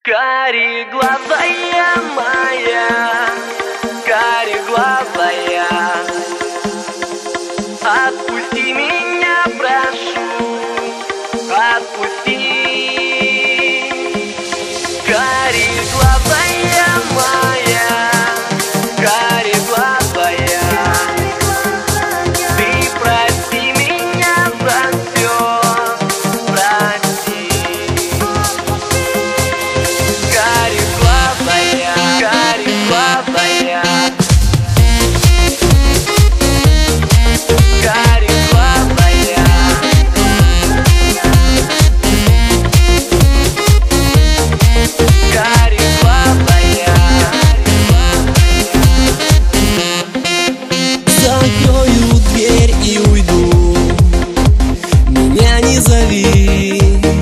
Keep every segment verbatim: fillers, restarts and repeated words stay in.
Кареглазая моя, кареглазая, отпусти меня, прошу, отпусти. Кареглазая моя, кареглазая, ты прости меня за все, прости. Кареглазая, кареглазая, кареглазая, кареглазая. Закрою дверь и уйду, меня не зови.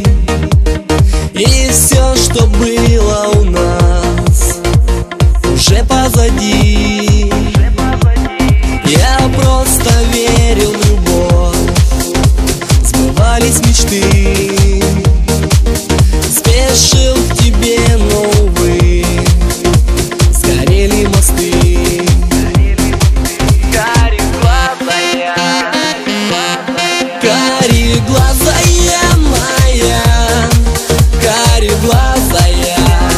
И все, что было у нас, уже позади. Я просто верил в любовь, сбывались мечты. Спешил к тебе, но, увы, сгорели мосты. Кареглазая, Кареглазая моя, кареглазая,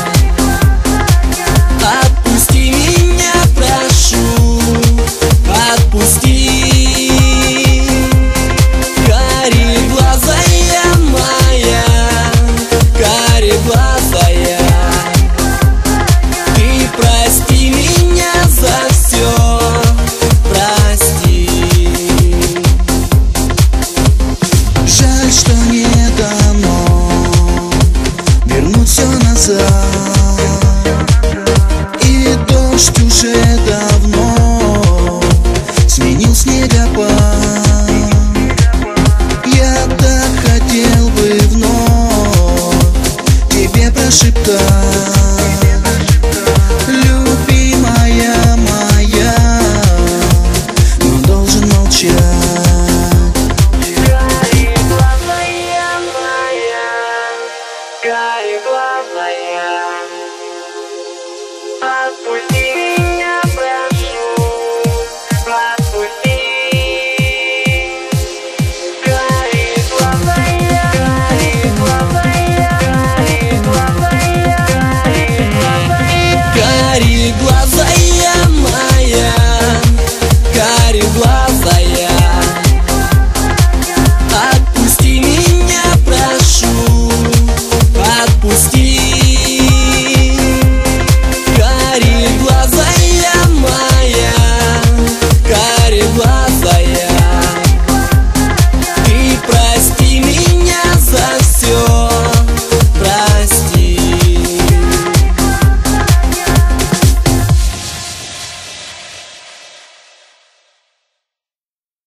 отпусти меня, прошу, отпусти. Кареглазая моя, кареглазая, ты прости меня за все, прости. Жаль, что не дано вернуть все назад, и дождь уже давно сменил снегопад. Я так хотел бы вновь тебе прошептать: любимая моя, но должен молчать. кареглазая моя, кареглазая, отпусти.